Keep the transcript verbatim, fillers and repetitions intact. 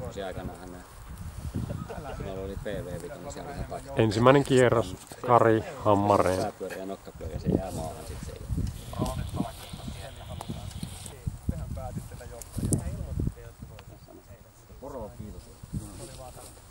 vuosien aikana hän meillä oli P V viisi, niin siellä oli ihan kaksi. Ensimmäinen kierros, Kari Hammareen. Pääpyörä ja nokkapyörä ja se jää maahan sit se. Poro, kiitos.